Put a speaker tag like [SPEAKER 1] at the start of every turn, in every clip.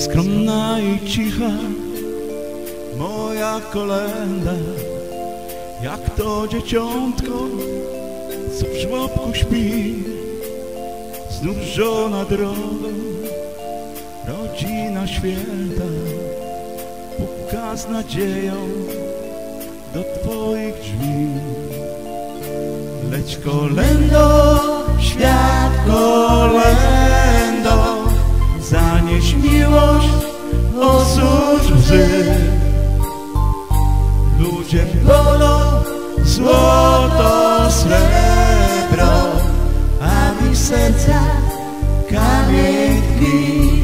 [SPEAKER 1] Skromna i cicha moja kolenda, jak to dzieciątko, co w żłobku śpi. Znów żona drogą, rodzina święta, puka z nadzieją do twoich drzwi. Leć kolendo, świat kolendo, zanieś miłość, osusz łzy. Ludzie bolą złoto, srebro, a w ich sercach kamień tkwi.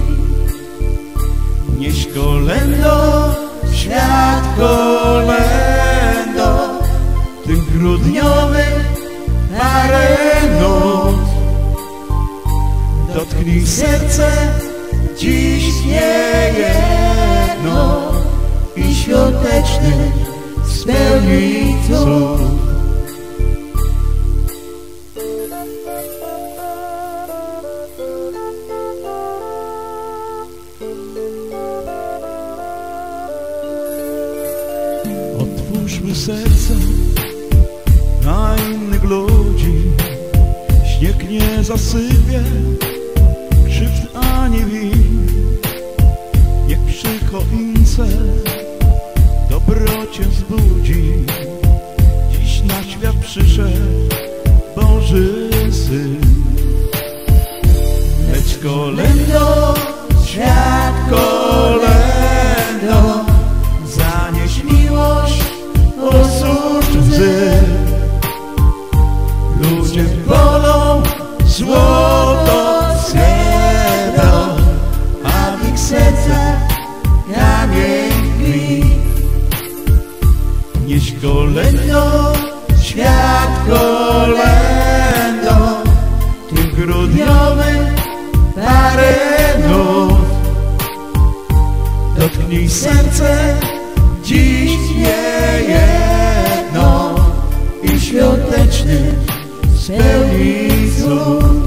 [SPEAKER 1] Nieś kolendo, świat kolendo, tym grudniowym parę nut. Dotknij serce dziś nie jedno i świąteczny spełnij cud. Otwórzmy serca na innych ludzi, śnieg nie zasypie krzywd ani win. Niech przy choince dobro cię wzbudzi. Dziś na świat przyszedł Boży Syn. Leć kolendo, świat kolendo, zanieś miłość, osusz łzy. Ludzie bolą złoto, srebro, a w ich sercach kamień tkwi. Nieś kolendo, świat kolendo, tym grudniowym parę nut. Dotknij serce dziś nie jedno i świąteczny spełnij cud.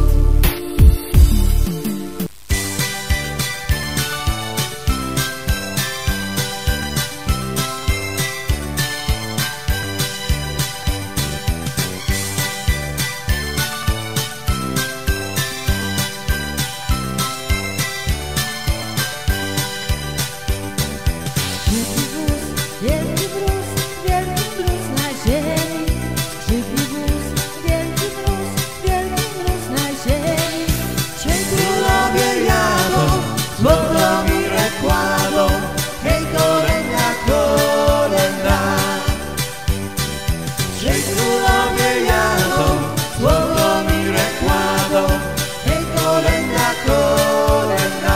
[SPEAKER 2] Wielki wróz na ziemi. Krzywi wóz, wielki wróz na ziemi.
[SPEAKER 1] Trzej królowie jadą, Złotomire kładą, hej kolenda, kolenda. Trzej królowie jadą, Złotomire kładą, hej kolenda, kolenda.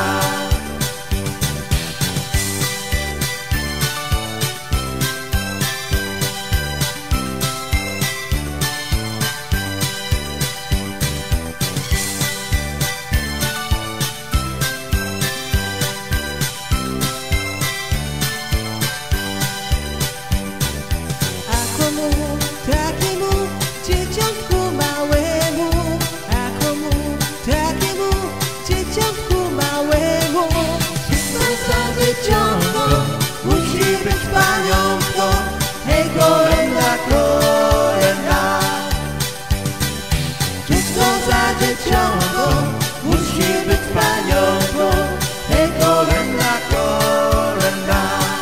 [SPEAKER 2] Takiemu dzieciątku małemu, a komu takiemu dzieciątku małemu. Wszystko za dzieciątko musi być paniątko, hej kolenda, kolenda. Wszystko za dzieciątko musi być paniątko, hej kolenda, kolenda.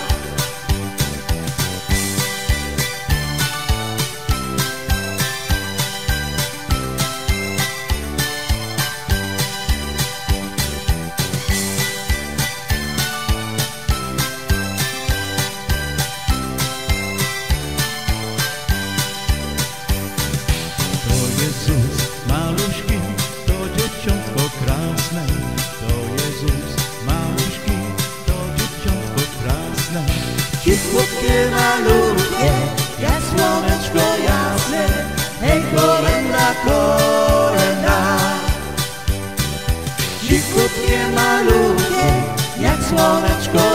[SPEAKER 1] Jezus maluśki, to dzieciątko krasne. To Jezus maluśki, to dzieciątko krasne.
[SPEAKER 2] Cichutkie, malutkie, jak słoneczko jasne, hej kolenda, kolenda. Cichutkie, malutkie, jak słoneczko